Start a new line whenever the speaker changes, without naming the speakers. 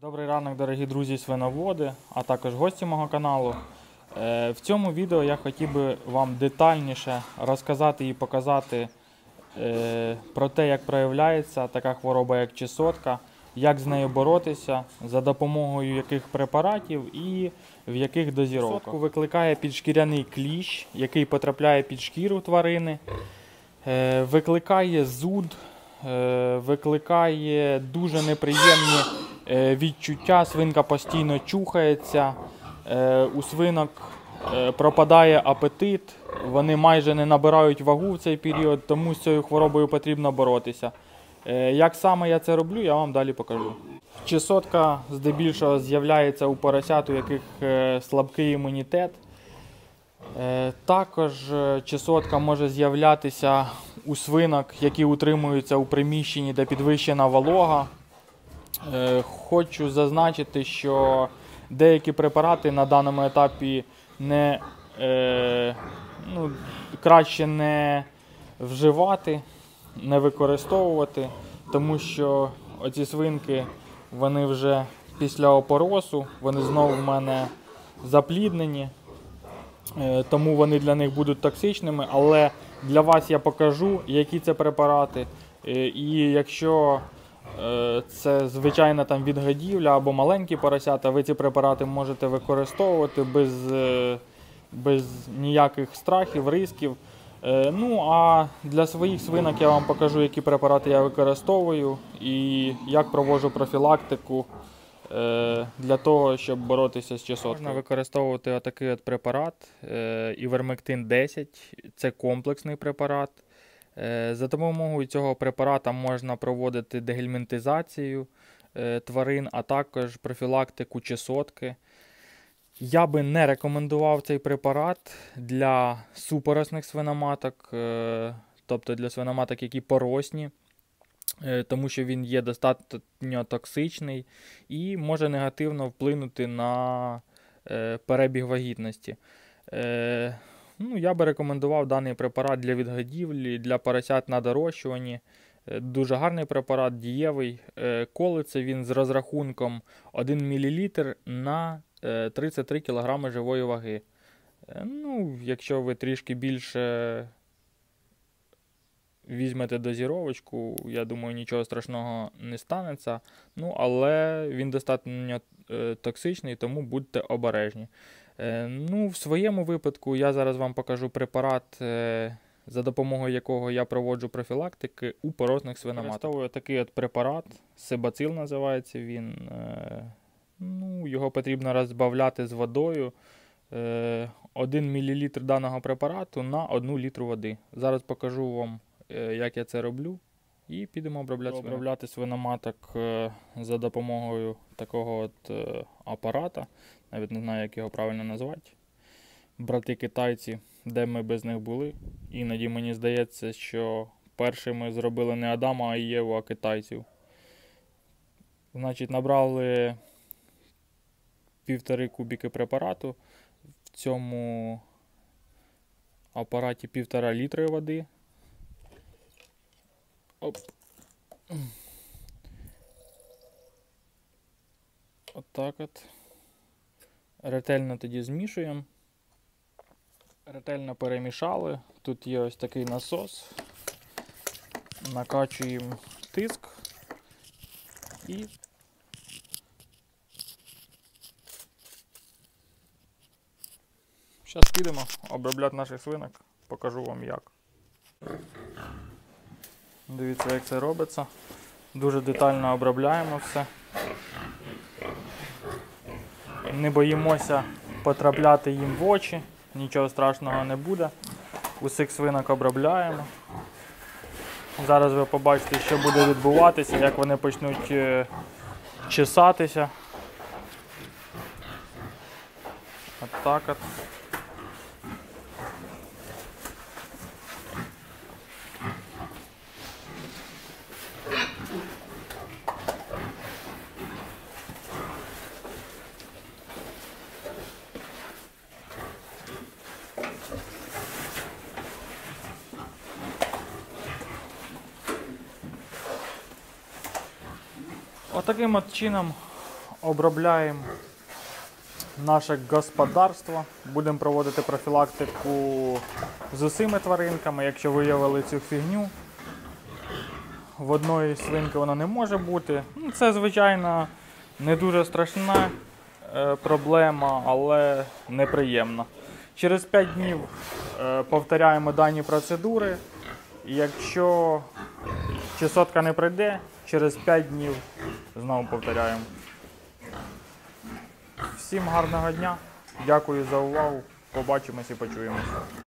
Добрий ранок, дорогі друзі свиноводи, а також гості мого каналу. В цьому відео я хотів би вам детальніше розказати і показати про те, як проявляється така хвороба, як чесотка, як з нею боротися, за допомогою яких препаратів і в яких дозіровках. Чесотку викликає підшкіряний кліщ, який потрапляє під шкіру тварини, викликає зуд, викликає дуже неприємні відчуття, свинка постійно чухається, у свинок пропадає апетит, вони майже не набирають вагу в цей період, тому з цією хворобою потрібно боротися. Як саме я це роблю, я вам далі покажу. Чесотка здебільшого з'являється у поросят, у яких слабкий імунітет. Також чесотка може з'являтися у свинок, які утримуються у приміщенні, де підвищена волога. Хочу зазначити, що деякі препарати на даному етапі краще не вживати, не використовувати, тому що оці свинки, вони вже після опоросу, вони знову в мене запліднені, тому вони для них будуть токсичними, але для вас я покажу, які це препарати, і якщо це звичайна там відгодівля або маленькі поросята, ви ці препарати можете використовувати без ніяких страхів, ризиків. Ну а для своїх свинок я вам покажу, які препарати я використовую і як проводжу профілактику для того, щоб боротися з чесоткою. Можна використовувати отакий от препарат Івермектин 10, це комплексний препарат. За допомогою цього препарата можна проводити дегельмінтизацію тварин, а також профілактику чесотки. Я би не рекомендував цей препарат для супоросних свиноматок, тобто для свиноматок, які поросні, тому що він є достатньо токсичний і може негативно вплинути на перебіг вагітності. Я би рекомендував даний препарат для відгодівлі, для поросят на дорощуванні. Дуже гарний препарат, дієвий. Колиться він з розрахунком 1 мл на 33 кг живої ваги. Якщо ви трішки більше візьмете дозіровочку, я думаю, нічого страшного не станеться. Але він достатньо токсичний, тому будьте обережні. В своєму випадку я зараз вам покажу препарат, за допомогою якого я проводжу профілактики у поросних свиноматок. Використовую такий от препарат, Сибацил називається він. Його потрібно розбавляти з водою. 1 мл даного препарату на 1 літру води. Зараз покажу вам, як я це роблю. І підемо обробляти свиноматок за допомогою такого от апарата. Навіть не знаю, як його правильно назвати. Брати-китайці, де ми без них були. Іноді мені здається, що першими зробили не Адама, а Єву, а китайців. Значить, набрали 1,5 кубики препарату. В цьому апараті 1,5 літри води. Оп. Отак от. Ретельно тоді змішуємо. Ретельно перемішали. Тут є ось такий насос. Накачуємо тиск і зараз підемо обробляти наших свинок. Покажу вам як. Дивіться, як це робиться. Дуже детально обробляємо все. Не боїмося потрапляти їм в очі, нічого страшного не буде. Усіх свинок обробляємо. Зараз ви побачите, що буде відбуватися, як вони почнуть чесатися. Отак от. Отаким от чином обробляємо наше господарство. Будемо проводити профілактику з усіма тваринками. Якщо виявили цю фігню, в одної свинки вона не може бути. Це, звичайно, не дуже страшна проблема, але неприємна. Через 5 днів повторяємо дані процедури. Якщо чесотка не пройде, через 5 днів знову повторяємо. Всім гарного дня. Дякую за увагу. Побачимось і почуємося.